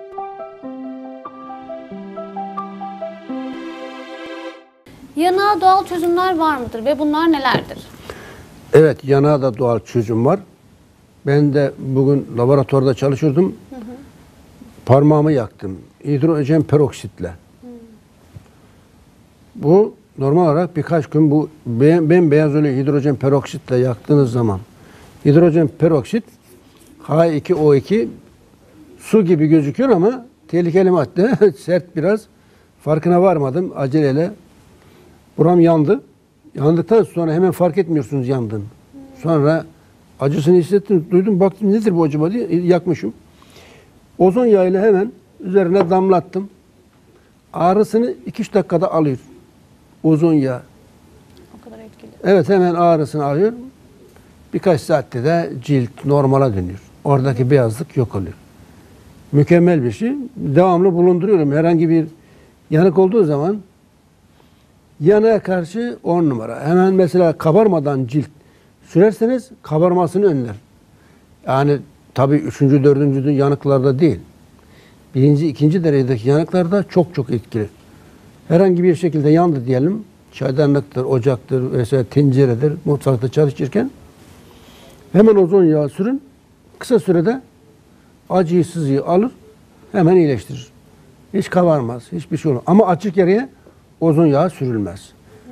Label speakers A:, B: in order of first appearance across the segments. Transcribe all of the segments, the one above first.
A: Yanağa doğal çözümler var mıdır ve bunlar nelerdir?
B: Evet, yanağa da doğal çözüm var. Ben de bugün laboratuvarda çalışıyordum. Parmağımı yaktım. Hidrojen peroksitle. Bu normal olarak birkaç gün bu bembeyaz öyle hidrojen peroksitle yaktığınız zaman hidrojen peroksit H2O2 su gibi gözüküyor ama tehlikeli madde. Sert biraz. Farkına varmadım. Aceleyle buram yandı. Yandıktan sonra hemen fark etmiyorsunuz yandığını. Sonra acısını hissettim, duydum, baktım nedir bu acaba diye yakmışım. Ozon yağıyla hemen üzerine damlattım. Ağrısını 2-3 dakikada alıyor. Ozon yağı.
A: O kadar etkili.
B: Evet, hemen ağrısını alıyor. Birkaç saatte de cilt normala dönüyor. Oradaki beyazlık yok oluyor. Mükemmel bir şey. Devamlı bulunduruyorum. Herhangi bir yanık olduğu zaman yanığa karşı 10 numara. Hemen mesela kabarmadan cilt sürerseniz kabarmasını önler. Yani tabii 3. 4. yanıklarda değil. 1. 2. derecedeki yanıklarda çok etkili. Herhangi bir şekilde yandı diyelim. Çaydanlıktır, ocaktır, vesaire tenceredir, mutfakta çalışırken hemen ozon yağı sürün. Kısa sürede acıyı, sızıyı alır, hemen iyileştirir. Hiç kabarmaz, hiçbir şey olmaz. Ama açık yere ozon yağı sürülmez.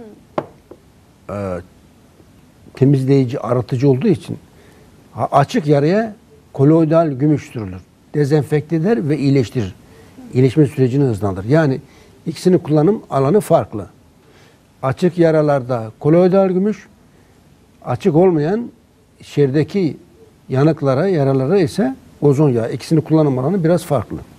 B: Temizleyici, arıtıcı olduğu için açık yaraya koloidal gümüş sürülür. Dezenfekte eder ve iyileştirir. İyileşme sürecini hızlandırır. Yani ikisinin kullanım alanı farklı. Açık yaralarda koloidal gümüş, açık olmayan şerideki yanıklara, yaralara ise ozon yağı. İkisinin kullanım alanı biraz farklı.